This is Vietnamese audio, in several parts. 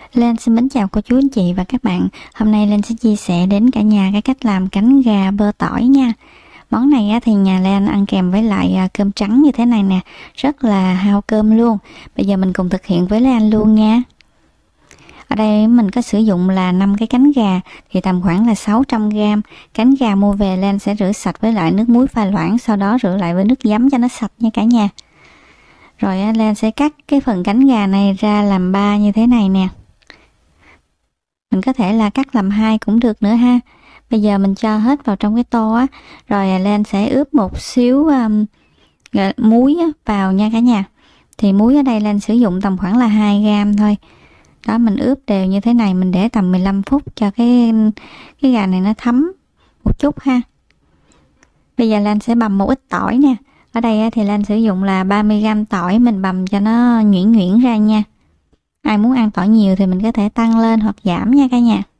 Lên xin mến chào cô chú anh chị và các bạn. Hôm nay Lên sẽ chia sẻ đến cả nhà cái cách làm cánh gà bơ tỏi nha. Món này thì nhà Lên ăn kèm với lại cơm trắng như thế này nè, rất là hao cơm luôn. Bây giờ mình cùng thực hiện với Lên luôn nha. Ở đây mình có sử dụng là 5 cái cánh gà thì tầm khoảng là 600g. Cánh gà mua về Lên sẽ rửa sạch với lại nước muối pha loãng, sau đó rửa lại với nước giấm cho nó sạch nha cả nhà. Rồi Lên sẽ cắt cái phần cánh gà này ra làm 3 như thế này nè. Mình có thể là cắt làm 2 cũng được nữa ha. Bây giờ mình cho hết vào trong cái tô á, rồi Lên sẽ ướp một xíu muối vào nha cả nhà. Thì muối ở đây Lên sử dụng tầm khoảng là 2g thôi. Đó, mình ướp đều như thế này, mình để tầm 15 phút cho cái gà này nó thấm một chút ha. Bây giờ Lên sẽ bằm một ít tỏi nè. Ở đây thì Lên sử dụng là 30g tỏi, mình bằm cho nó nhuyễn nhuyễn ra nha. Ai muốn ăn tỏi nhiều thì mình có thể tăng lên hoặc giảm nha cả nhà.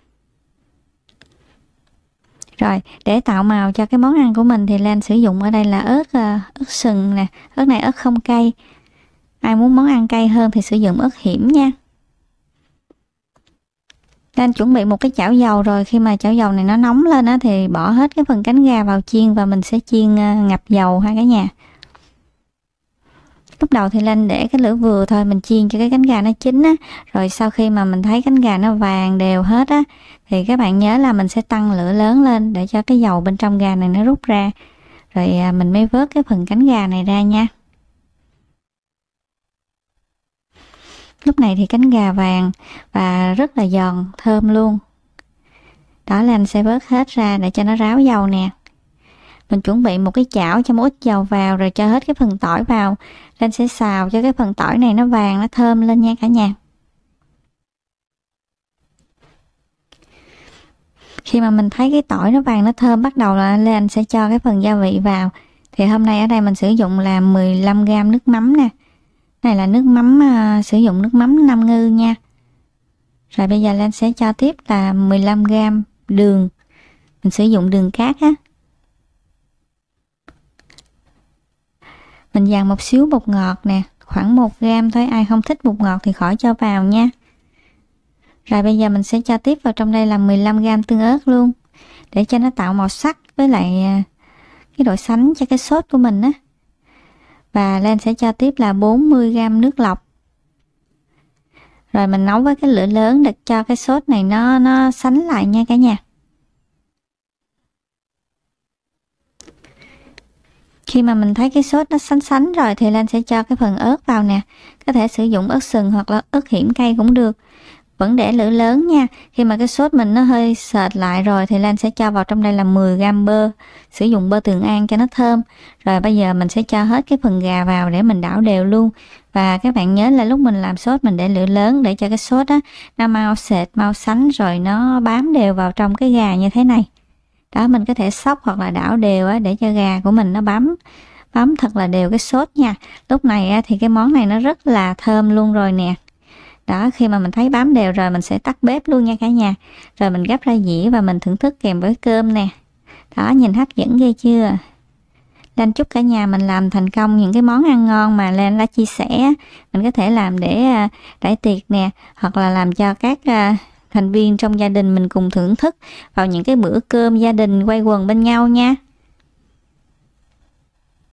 Rồi, để tạo màu cho cái món ăn của mình thì Lên sử dụng ở đây là ớt sừng nè. Ớt này ớt không cay. Ai muốn món ăn cay hơn thì sử dụng ớt hiểm nha. Lên chuẩn bị một cái chảo dầu, rồi khi mà chảo dầu này nó nóng lên thì bỏ hết cái phần cánh gà vào chiên và mình sẽ chiên ngập dầu ha cả nhà. Lúc đầu thì Lên để cái lửa vừa thôi, mình chiên cho cái cánh gà nó chín á. Rồi sau khi mà mình thấy cánh gà nó vàng đều hết á, thì các bạn nhớ là mình sẽ tăng lửa lớn lên để cho cái dầu bên trong gà này nó rút ra. Rồi mình mới vớt cái phần cánh gà này ra nha. Lúc này thì cánh gà vàng và rất là giòn, thơm luôn. Đó, Lên sẽ vớt hết ra để cho nó ráo dầu nè. Mình chuẩn bị một cái chảo cho một ít dầu vào, rồi cho hết cái phần tỏi vào. Lên sẽ xào cho cái phần tỏi này nó vàng, nó thơm lên nha cả nhà. Khi mà mình thấy cái tỏi nó vàng, nó thơm, bắt đầu là Lên sẽ cho cái phần gia vị vào. Thì hôm nay ở đây mình sử dụng là 15g nước mắm nè. Này là nước mắm, sử dụng nước mắm Nam Ngư nha. Rồi bây giờ Lên sẽ cho tiếp là 15g đường. Mình sử dụng đường cát á. Mình dàn một xíu bột ngọt nè, khoảng 1g thôi, ai không thích bột ngọt thì khỏi cho vào nha. Rồi bây giờ mình sẽ cho tiếp vào trong đây là 15g tương ớt luôn, để cho nó tạo màu sắc với lại cái độ sánh cho cái sốt của mình á. Và Lên sẽ cho tiếp là 40g nước lọc. Rồi mình nấu với cái lửa lớn để cho cái sốt này nó sánh lại nha cả nhà. Khi mà mình thấy cái sốt nó sánh rồi thì Lên sẽ cho cái phần ớt vào nè. Có thể sử dụng ớt sừng hoặc là ớt hiểm cay cũng được. Vẫn để lửa lớn nha. Khi mà cái sốt mình nó hơi sệt lại rồi thì Lên sẽ cho vào trong đây là 10g bơ. Sử dụng bơ Tường An cho nó thơm. Rồi bây giờ mình sẽ cho hết cái phần gà vào để mình đảo đều luôn. Và các bạn nhớ là lúc mình làm sốt mình để lửa lớn để cho cái sốt nó mau sệt, mau sánh, rồi nó bám đều vào trong cái gà như thế này. Đó, mình có thể xóc hoặc là đảo đều để cho gà của mình nó bám thật là đều cái sốt nha. Lúc này thì cái món này nó rất là thơm luôn rồi nè. Đó, khi mà mình thấy bám đều rồi mình sẽ tắt bếp luôn nha cả nhà. Rồi mình gắp ra dĩa và mình thưởng thức kèm với cơm nè. Đó, nhìn hấp dẫn ghê chưa. Lên chúc cả nhà mình làm thành công những cái món ăn ngon mà Lên đã chia sẻ. Mình có thể làm để đãi tiệc nè, hoặc là làm cho các thành viên trong gia đình mình cùng thưởng thức vào những cái bữa cơm gia đình quây quần bên nhau nha.